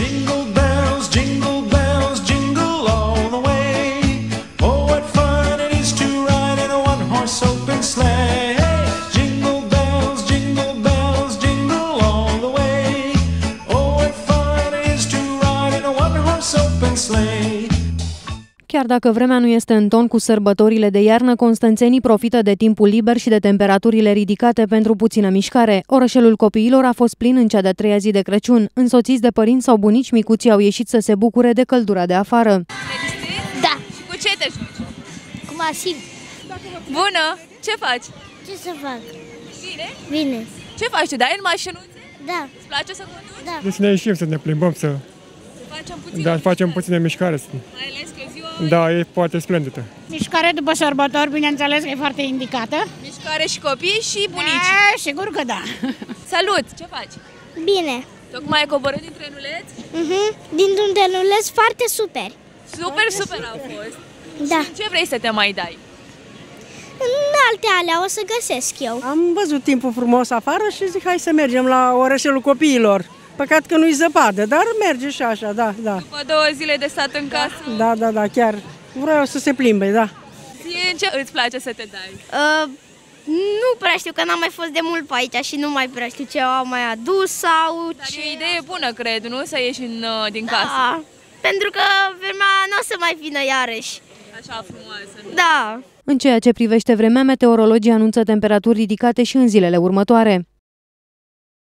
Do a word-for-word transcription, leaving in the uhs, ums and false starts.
Jingle bells, jingle bells, jingle all the way. Oh, what fun it is to ride in a one-horse open sleigh. Jingle bells, jingle bells, jingle all the way. Oh, what fun it is to ride in a one-horse open sleigh. Chiar dacă vremea nu este în ton cu sărbătorile de iarnă, constanțenii profită de timpul liber și de temperaturile ridicate pentru puțină mișcare. Orășelul copiilor a fost plin în cea de-a treia zi de Crăciun. Însoțiți de părinți sau bunici, micuții au ieșit să se bucure de căldura de afară. Da. Și cu ce te joci? Cu mașini. Bună! Ce faci? Ce să fac? Bine? Bine. Ce faci tu? Dai în mașinuțe? Da. Îți place să conduci? Da. Deci ne ieșim să ne plimbăm, să, Să facem puțin. da, facem puține mișcare. Mai ales că ziua Da, e foarte splendidă. Mișcare după sărbători, bineînțeles că e foarte indicată. mișcare și copii și bunici. Da, sigur că da. Salut! Ce faci? Bine. Tocmai ai coborât din trenuleț? Mhm. Dintr-un trenuleț foarte super. Super, super au fost. Da. Ce vrei să te mai dai? În alte alea o să găsesc eu. Am văzut timpul frumos afară și zic hai să mergem la orășelul copiilor. Păcat că nu-i zăpadă, dar merge și așa, da, da. După două zile de stat în casă? Da, da, da, chiar vreau să se plimbe, da. Ție ce îți place să te dai? Uh, nu prea știu, că n-am mai fost de mult pe aici și nu mai prea știu ce au mai adus sau Dar ce... e o idee bună, cred, nu? Să ieși în, din casă. Da, pentru că vremea nu o să mai vină iarăși. Așa frumoasă. Nu? Da. În ceea ce privește vremea, meteorologii anunță temperaturi ridicate și în zilele următoare.